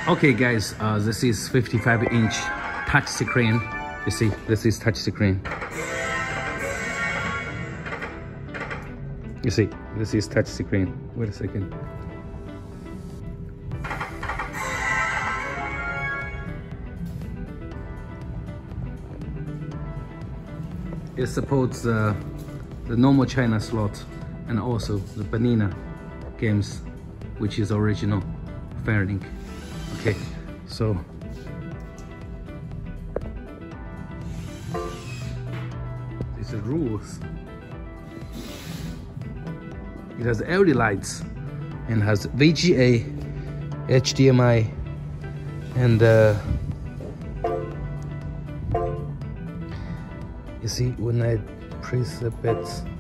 Okay guys, this is 55-inch touch screen. You see, this is touch screen. You see, this is touch screen. Wait a second. It supports the normal China slot and also the Banilla games, which is original Fairlink. Okay, so these are rules. It has LED lights and has VGA, HDMI, and you see when I press the bits,